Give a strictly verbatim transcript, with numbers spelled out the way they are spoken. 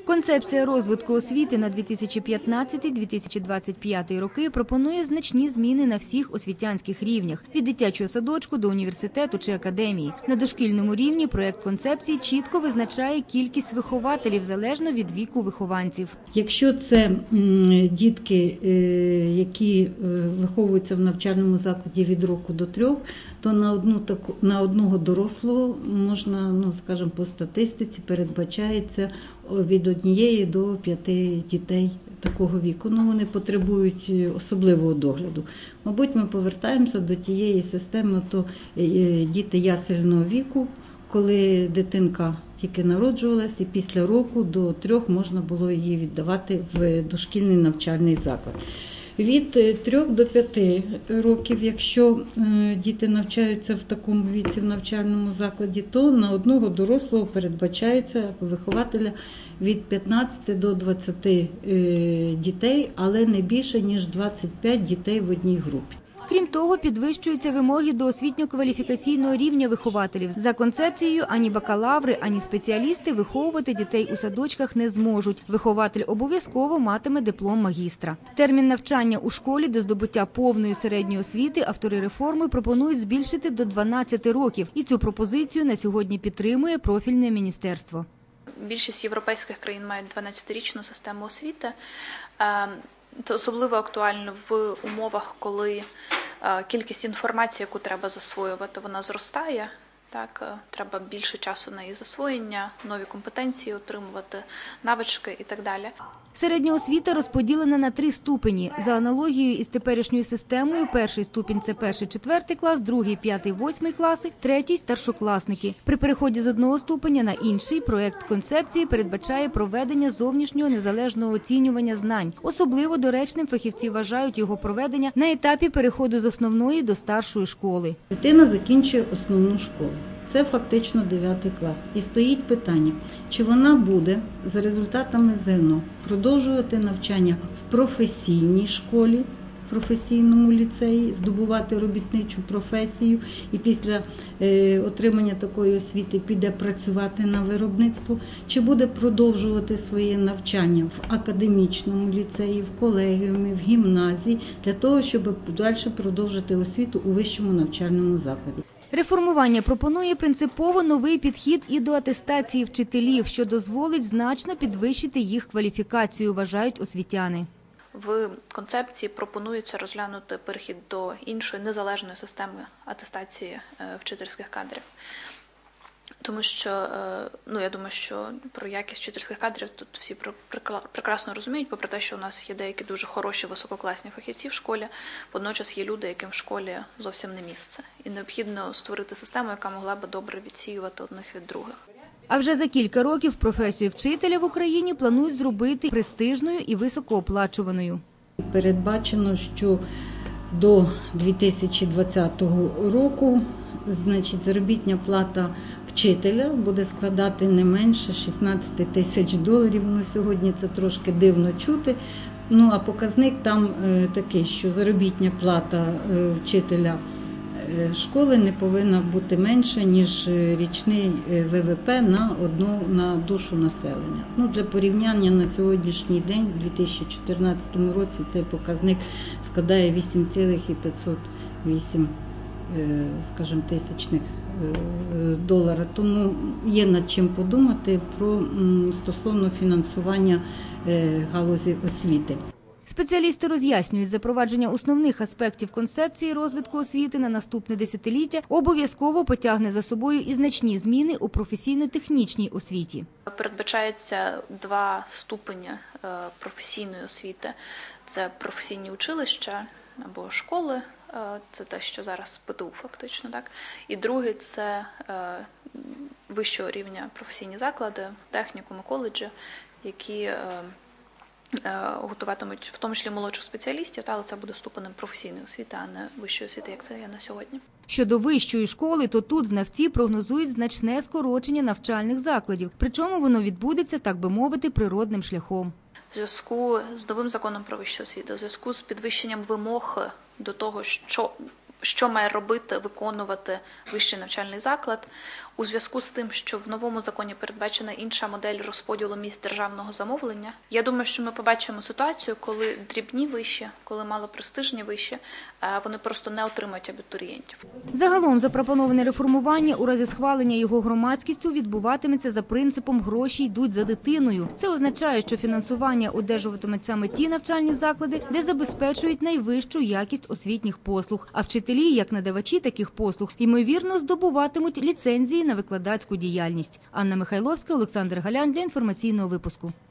Концепція розвитку освіти на дві тисячі п'ятнадцятий - дві тисячі двадцять п'ятий роки пропонує значні зміни на всіх освітянських рівнях – від дитячого садочку до університету чи академії. На дошкільному рівні проєкт концепції чітко визначає кількість вихователів залежно від віку вихованців. Якщо це дітки, які виховуються в навчальному закладі від року до трьох, то на одну таку на одного дорослого можна, ну скажімо, по статистиці передбачається від однієї до п'яти дітей такого віку. Ну, вони потребують особливого догляду. Мабуть, ми повертаємося до тієї системи, то діти ясельного віку, коли дитинка тільки народжувалась, і після року до трьох можна було її віддавати в дошкільний навчальний заклад. Від трьох до п'яти років, якщо діти навчаються в такому віці в навчальному закладі, то на одного дорослого передбачається вихователя від п'ятнадцяти до двадцяти дітей, але не більше, ніж двадцять п'ять дітей в одній групі. Крім того, підвищуються вимоги до освітньо-кваліфікаційного рівня вихователів. За концепцією, ані бакалаври, ані спеціалісти виховувати дітей у садочках не зможуть. Вихователь обов'язково матиме диплом магістра. Термін навчання у школі до здобуття повної середньої освіти автори реформи пропонують збільшити до дванадцяти років. І цю пропозицію на сьогодні підтримує профільне міністерство. Більшість європейських країн мають дванадцятирічну систему освіти. Це особливо актуально в умовах, коли кількість інформації, яку треба засвоювати, вона зростає. Так, треба більше часу на її засвоєння, нові компетенції отримувати, навички і так далі. Середня освіта розподілена на три ступені. За аналогією із теперішньою системою, перший ступінь – це перший-четвертий клас, другий – п'ятий-восьмий класи, третій – старшокласники. При переході з одного ступеня на інший проєкт концепції передбачає проведення зовнішнього незалежного оцінювання знань. Особливо доречним фахівці вважають його проведення на етапі переходу з основної до старшої школи. Дитина закінчує основну школу. Це фактично дев'ятий клас. І стоїть питання, чи вона буде за результатами ЗНО продовжувати навчання в професійній школі, в професійному ліцеї, здобувати робітничу професію і після е, отримання такої освіти піде працювати на виробництво, чи буде продовжувати своє навчання в академічному ліцеї, в колегіумі, в гімназії, для того, щоб далі продовжити освіту у вищому навчальному закладі. Реформування пропонує принципово новий підхід і до атестації вчителів, що дозволить значно підвищити їх кваліфікацію, вважають освітяни. В концепції пропонується розглянути перехід до іншої незалежної системи атестації вчительських кадрів. Тому що, ну, я думаю, що про якість вчительських кадрів тут всі прекрасно розуміють, попри те, що у нас є деякі дуже хороші висококласні фахівці в школі, водночас є люди, яким в школі зовсім не місце. І необхідно створити систему, яка могла би добре відсіювати одних від других. А вже за кілька років професію вчителя в Україні планують зробити престижною і високооплачуваною. Передбачено, що до дві тисячі двадцятого року, значить, заробітна плата вчителя буде складати не менше шістнадцять тисяч доларів. Ну, сьогодні це трошки дивно чути. Ну, а показник там е, такий, що заробітна плата е, вчителя е, школи не повинна бути менше, ніж річний В В П на одну на душу населення. Ну, для порівняння на сьогоднішній день, у дві тисячі чотирнадцятому році, цей показник складає вісім цілих п'ятсот вісім, скажімо, тисячних долара. Тому є над чим подумати про стосовно фінансування галузі освіти. Спеціалісти роз'яснюють, запровадження основних аспектів концепції розвитку освіти на наступне десятиліття обов'язково потягне за собою і значні зміни у професійно-технічній освіті. Передбачається два ступені професійної освіти. Це професійні училища або школи, це те, що зараз П Т У фактично, так. І другий – це вищого рівня професійні заклади, технікуми, коледжі, які готуватимуть в тому числі молодших спеціалістів, але це буде ступенем професійної освіти, а не вищої освіти, як це є на сьогодні. Щодо вищої школи, то тут знавці прогнозують значне скорочення навчальних закладів, причому воно відбудеться, так би мовити, природним шляхом. В зв'язку з новим законом про вищу освіту, в зв'язку з підвищенням вимог до того, що, що має робити, виконувати вищий навчальний заклад, у зв'язку з тим, що в новому законі передбачена інша модель розподілу місць державного замовлення, я думаю, що ми побачимо ситуацію, коли дрібні виші, коли малопрестижні виші, вони просто не отримають абітурієнтів. Загалом запропоноване реформування у разі схвалення його громадськістю відбуватиметься за принципом «гроші йдуть за дитиною». Це означає, що фінансування одержуватимуть саме ті навчальні заклади, де забезпечують найвищу якість освітніх послуг. А вчителі, як надавачі таких послуг, ймовірно, здобуватимуть ліцензії на викладацьку діяльність. Анна Михайловська, Олександр Галян для інформаційного випуску.